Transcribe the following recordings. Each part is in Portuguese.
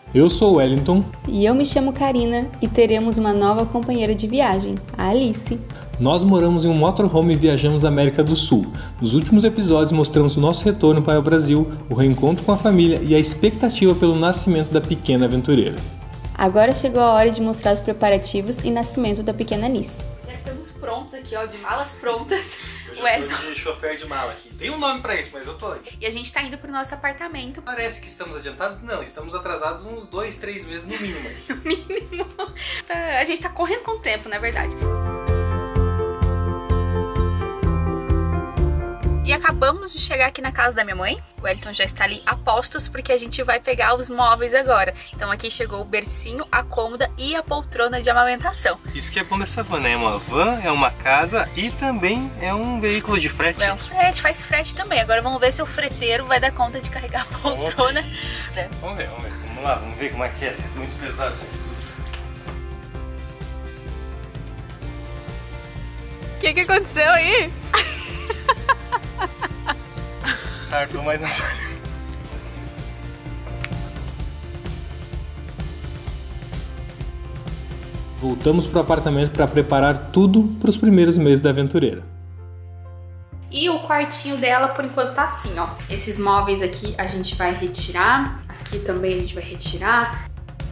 Eu sou o Wellington. E eu me chamo Karina e teremos uma nova companheira de viagem, a Alice. Nós moramos em um motorhome e viajamos à América do Sul. Nos últimos episódios mostramos o nosso retorno para o Brasil, o reencontro com a família e a expectativa pelo nascimento da pequena aventureira. Agora chegou a hora de mostrar os preparativos e nascimento da pequena Alice. Já estamos prontos aqui, ó, de malas prontas. Eu já tô de chofer de mala aqui. Tem um nome pra isso, mas eu tô aqui. E a gente tá indo pro nosso apartamento. Parece que estamos adiantados? Não, estamos atrasados uns 2, 3 meses no mínimo. No mínimo. A gente tá correndo com o tempo, na verdade. E acabamos de chegar aqui na casa da minha mãe. O Wellington já está ali a postos porque a gente vai pegar os móveis agora. Então aqui chegou o bercinho, a cômoda e a poltrona de amamentação. Isso que é bom dessa van, né? É uma van, é uma casa e também é um veículo de frete. É um frete, faz frete também. Agora vamos ver se o freteiro vai dar conta de carregar a poltrona. Vamos ver. Vamos lá, vamos ver como é que é. É muito pesado isso aqui tudo. O que aconteceu aí? Tardou mais na Voltamos pro apartamento para preparar tudo para os primeiros meses da aventureira. E o quartinho dela, por enquanto, tá assim, ó. Esses móveis aqui a gente vai retirar. Aqui também a gente vai retirar.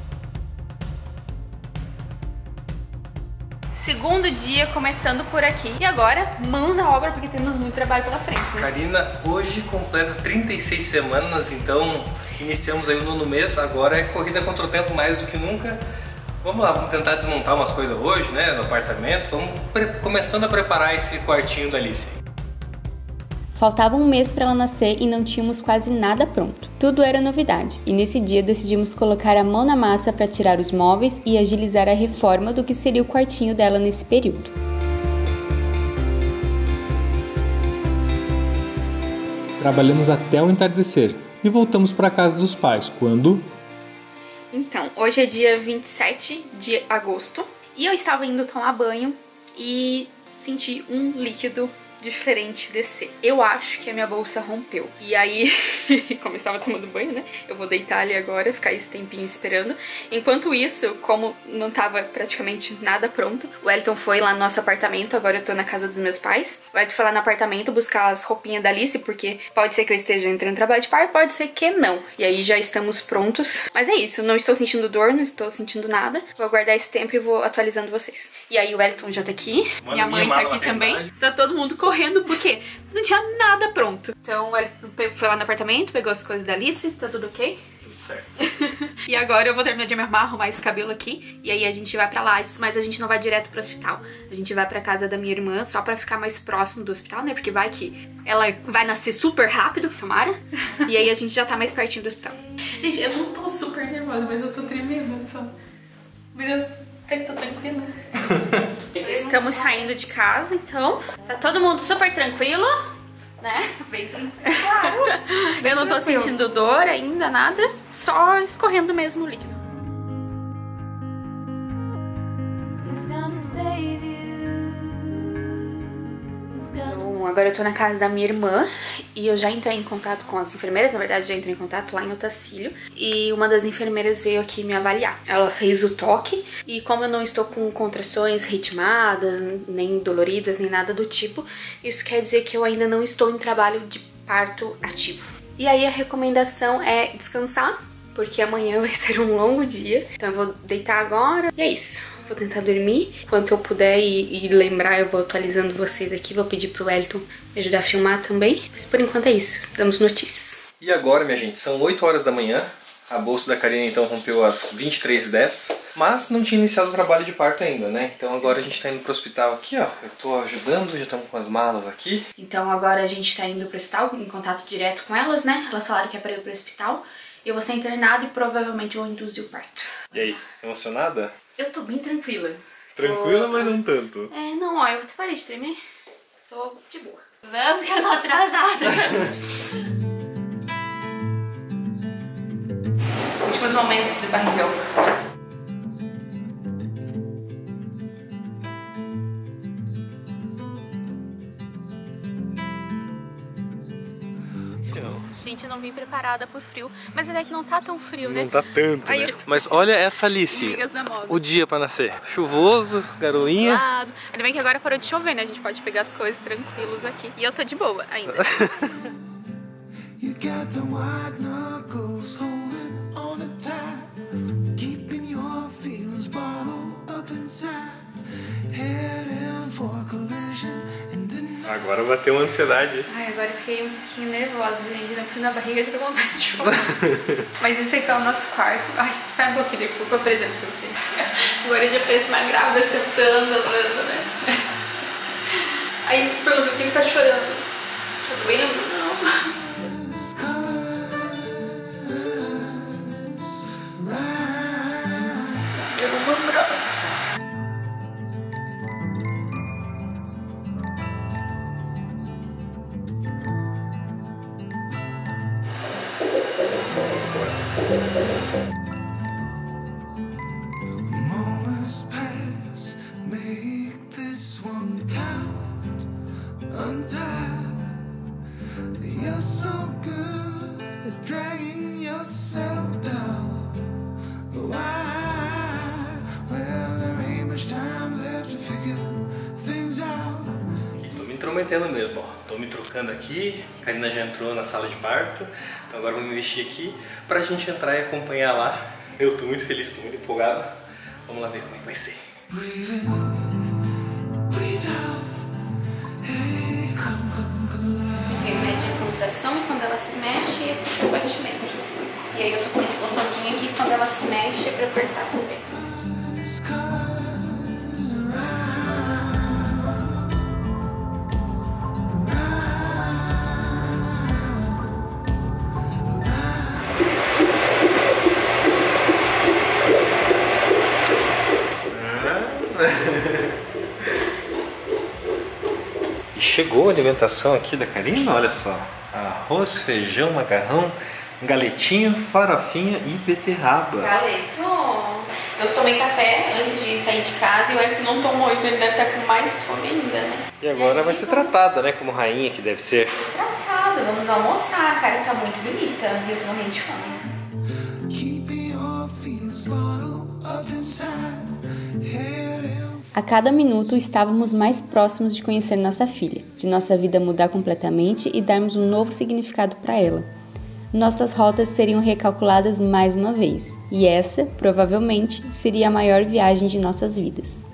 Segundo dia começando por aqui. E agora, mãos à obra, porque temos muito trabalho pela frente, né? Karina hoje completa 36 semanas, então iniciamos aí o 9º mês. Agora é corrida contra o tempo mais do que nunca. Vamos lá, vamos tentar desmontar umas coisas hoje, né, no apartamento. Vamos começando a preparar esse quartinho da Alice. Faltava um mês para ela nascer e não tínhamos quase nada pronto. Tudo era novidade, e nesse dia decidimos colocar a mão na massa para tirar os móveis e agilizar a reforma do que seria o quartinho dela nesse período. Trabalhamos até o entardecer e voltamos para a casa dos pais, quando... Então, hoje é dia 27 de agosto e eu estava indo tomar banho e senti um líquido diferente descer. Eu acho que a minha bolsa rompeu. E aí, como eu estava tomando banho, né? Eu vou deitar ali agora, ficar esse tempinho esperando. Enquanto isso, como não tava praticamente nada pronto, o Wellington foi lá no nosso apartamento, agora eu tô na casa dos meus pais. O Wellington foi lá no apartamento buscar as roupinhas da Alice, porque pode ser que eu esteja entrando no trabalho de parto, pode ser que não. E aí já estamos prontos. Mas é isso, não estou sentindo dor, não estou sentindo nada. Vou aguardar esse tempo e vou atualizando vocês. E aí o Wellington já tá aqui, minha mãe tá aqui também. Tá todo mundo correndo porque não tinha nada pronto. Então ele foi lá no apartamento, pegou as coisas da Alice, tá tudo ok? Tudo certo. E agora eu vou terminar de me arrumar, arrumar esse cabelo aqui. E aí a gente vai pra lá, mas a gente não vai direto pro hospital. A gente vai pra casa da minha irmã só pra ficar mais próximo do hospital, né? Porque vai que ela vai nascer super rápido, tomara. E aí a gente já tá mais pertinho do hospital. Gente, eu não tô super nervosa, mas eu tô tremendo só. Mas eu até que tô tranquila. Estamos saindo de casa, então. Tá todo mundo super tranquilo, né? Bem tranquilo. Claro. Eu não tô sentindo dor ainda, nada. Só escorrendo mesmo o líquido. Então, agora eu tô na casa da minha irmã e eu já entrei em contato com as enfermeiras. Na verdade, já entrei em contato lá em Otacílio. E uma das enfermeiras veio aqui me avaliar. Ela fez o toque e como eu não estou com contrações ritmadas, nem doloridas, nem nada do tipo, isso quer dizer que eu ainda não estou em trabalho de parto ativo. E aí a recomendação é descansar, porque amanhã vai ser um longo dia. Então eu vou deitar agora e é isso. Vou tentar dormir. Enquanto eu puder e lembrar, eu vou atualizando vocês aqui. Vou pedir pro Wellington me ajudar a filmar também. Mas por enquanto é isso. Damos notícias. E agora, minha gente, são 8 horas da manhã. A bolsa da Karina então rompeu às 23h10. Mas não tinha iniciado o trabalho de parto ainda, né? Então agora a gente tá indo pro hospital aqui, ó. Eu tô ajudando, já estamos com as malas aqui. Então agora a gente tá indo pro hospital, em contato direto com elas, né? Elas falaram que é pra ir pro hospital. Eu vou ser internada e provavelmente vou induzir o parto. E aí, emocionada? Eu tô bem tranquila. Tranquila, mas não tanto. É, não, ó, eu até parei de tremer. Tô de boa. Vamos que eu tô atrasada. Últimos momentos do barrigão. gente, eu não vim preparada por frio. Mas até que não tá tão frio, né? Não tá tanto, Aí né? eu- Mas olha essa Alice, Amigas da moda. o dia pra nascer. Chuvoso, garoinha. Lado. Ainda bem que agora parou de chover, né? A gente pode pegar as coisas tranquilos aqui. E eu tô de boa ainda. You got the white knuckles holding on it tight, keeping your feelings bottled up inside, heading for collision and then Agora bateu uma ansiedade. Ai, agora eu fiquei um pouquinho nervosa, gente. No fim da barriga já tô com vontade de chorar. Mas esse aqui é o nosso quarto. Ai, espera um pouquinho, daqui a pouco eu apresento pra vocês. Agora eu já pareço uma grávida sentando, andando, né? Aí vocês perguntam por que você tá chorando. Tá doendo? Não. Eu não vou lembrar. moments pass, make this one count, untie. You're so good at dragging yourself down. Why? Well, there ain't much time left to figure things out. Tô me intrometendo mesmo, ó. Tô me trocando aqui. A Karina já entrou na sala de parto. Então agora vou me vestir aqui pra gente entrar e acompanhar lá. Eu tô muito feliz, tô muito empolgado. Vamos lá ver como é que vai ser. Breathe in, breathe out. Hey, come alive. Esse aqui mede a contração quando ela se mexe e esse aqui é o batimento. E aí eu tô com esse botãozinho aqui, quando ela se mexe é pra apertar também. E chegou a alimentação aqui da Karina, olha só. Arroz, feijão, macarrão, galetinho, farofinha e beterraba. Galeto! Eu tomei café antes de sair de casa e o Eric não tomou, então ele deve estar com mais fome ainda, né? E agora aí, vai ser vamos- tratada, né, como rainha que deve ser. Tratado, vamos almoçar, a cara tá muito bonita e eu tô morrendo de fome. Keeping your feelings bottled up inside, heading A cada minuto estávamos mais próximos de conhecer nossa filha, de nossa vida mudar completamente e darmos um novo significado para ela. Nossas rotas seriam recalculadas mais uma vez, e essa, provavelmente, seria a maior viagem de nossas vidas.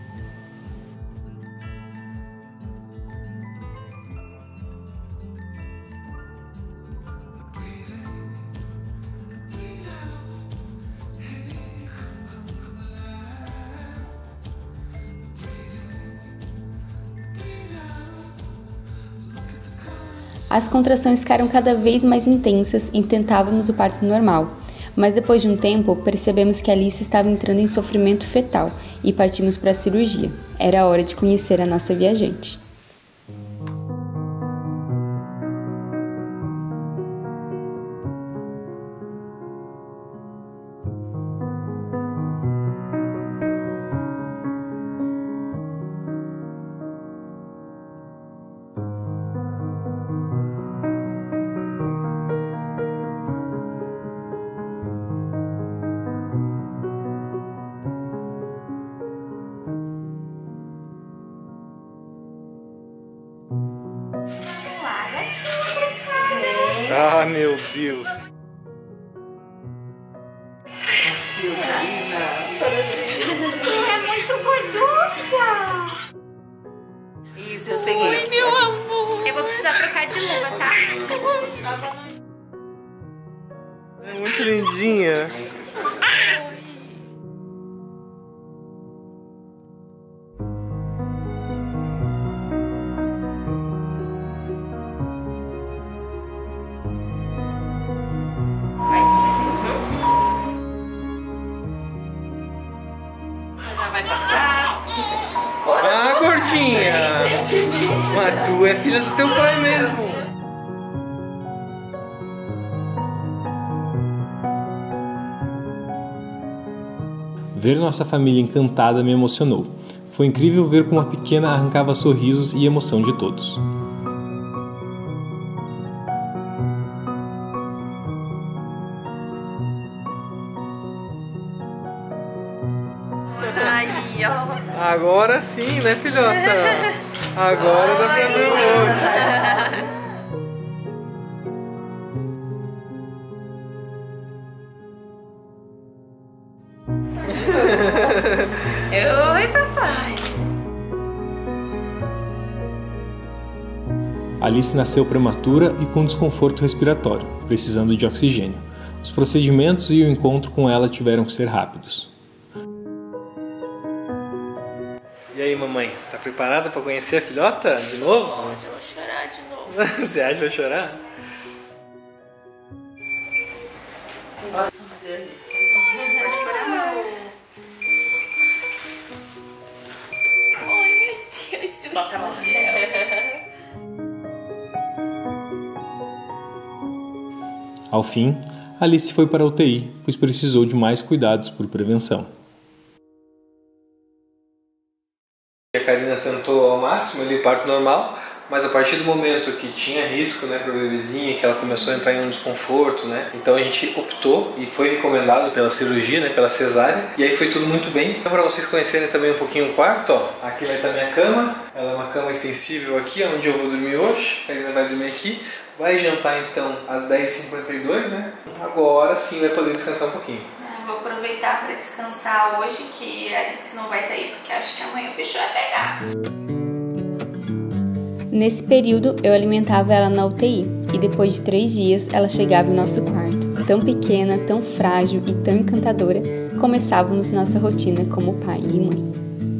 As contrações ficaram cada vez mais intensas e tentávamos o parto normal, mas depois de um tempo percebemos que Alice estava entrando em sofrimento fetal e partimos para a cirurgia. Era hora de conhecer a nossa viajante. Ah, meu Deus. É muito gorducha! Isso, eu peguei. Oi, meu amor! Eu vou precisar trocar de luva, tá? É muito lindinha. Já vai passar. Ah, gordinha. Mas tu é filha do teu pai mesmo. Ver nossa família encantada me emocionou. Foi incrível ver como a pequena arrancava sorrisos e emoção de todos. Aí, ó. Agora sim, né, filhota? Agora dá pra ver o olho. Oi, papai. Alice nasceu prematura e com desconforto respiratório, precisando de oxigênio. Os procedimentos e o encontro com ela tiveram que ser rápidos. E aí, mamãe, tá preparada pra conhecer a filhota de novo? Hoje eu vou chorar de novo. Você acha que vai chorar? Ai, meu Deus do céu. Ao fim, Alice foi para a UTI, pois precisou de mais cuidados por prevenção. A Karina tentou ao máximo ali o parto normal, mas a partir do momento que tinha risco, né, para a bebezinha, que ela começou a entrar em um desconforto, né, então a gente optou e foi recomendado pela cirurgia, né, pela cesárea, e aí foi tudo muito bem. Então, para vocês conhecerem também um pouquinho o quarto, ó, aqui vai estar minha cama, ela é uma cama extensível aqui, onde eu vou dormir hoje, a Karina vai dormir aqui, vai jantar então às 10h52, né, agora sim vai poder descansar um pouquinho. Vou aproveitar para descansar hoje, que a Alice não vai estar aí, porque acho que amanhã o bicho vai pegar. Nesse período, eu alimentava ela na UTI e depois de 3 dias ela chegava em nosso quarto. Tão pequena, tão frágil e tão encantadora, começávamos nossa rotina como pai e mãe.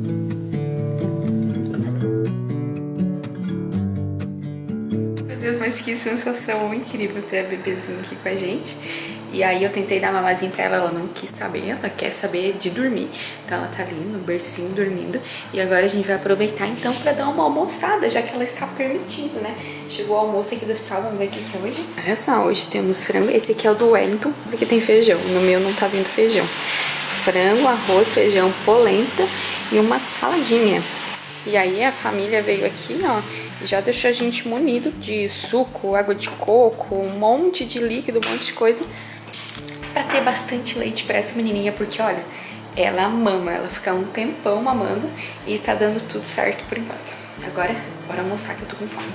Meu Deus, mas que sensação incrível ter a bebezinha aqui com a gente. E aí eu tentei dar mamazinho pra ela, ela não quis saber, ela quer saber de dormir. Então ela tá ali no bercinho dormindo. E agora a gente vai aproveitar então pra dar uma almoçada, já que ela está permitindo, né? Chegou o almoço aqui do hospital, vamos ver o que é hoje. Olha só, hoje temos frango, esse aqui é o do Wellington, porque tem feijão. No meu não tá vindo feijão. Frango, arroz, feijão, polenta e uma saladinha. E aí a família veio aqui, ó, e já deixou a gente munido de suco, água de coco, um monte de líquido, um monte de coisa, pra ter bastante leite pra essa menininha, porque olha, ela mama, ela fica um tempão mamando e tá dando tudo certo por enquanto. Agora, bora almoçar que eu tô com fome.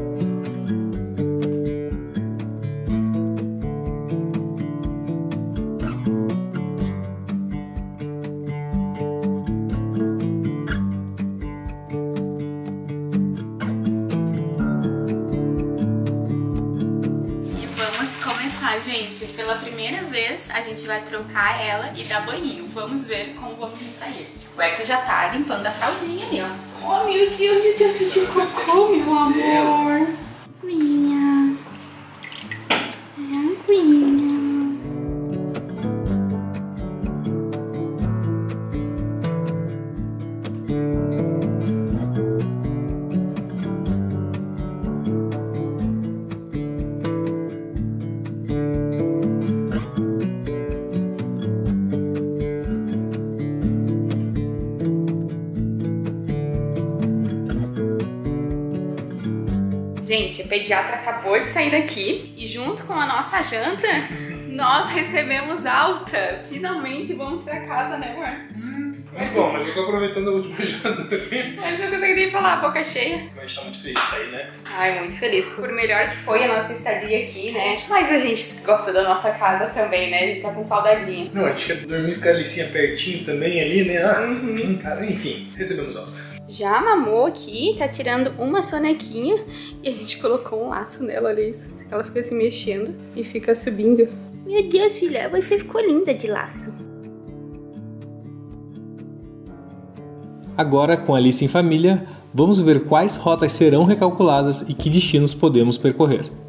Gente, pela primeira vez a gente vai trocar ela e dar banho. Vamos ver como vamos sair. O Hector já tá limpando a fraldinha ali, ó. Oh, meu Deus, eu tenho de cocô, meu amor. Aguinha. Aguinha. Gente, a pediatra acabou de sair daqui e junto com a nossa janta, nós recebemos alta. Finalmente vamos pra casa, né, amor? Muito bom, mas eu tô aproveitando a última janta aqui. Mas não consegui nem falar, boca cheia. A gente tá muito feliz de sair, né? Ai, muito feliz. Por melhor que foi a nossa estadia aqui, né? Mas a gente gosta da nossa casa também, né? A gente tá com saudadinha. Não, a gente quer dormir com a Alicinha pertinho também ali, né? Em casa, enfim, recebemos alta. Já mamou aqui, tá tirando uma sonequinha e a gente colocou um laço nela, olha isso. Ela fica se mexendo e fica subindo. Meu Deus, filha, você ficou linda de laço. Agora, com Alice em família, vamos ver quais rotas serão recalculadas e que destinos podemos percorrer.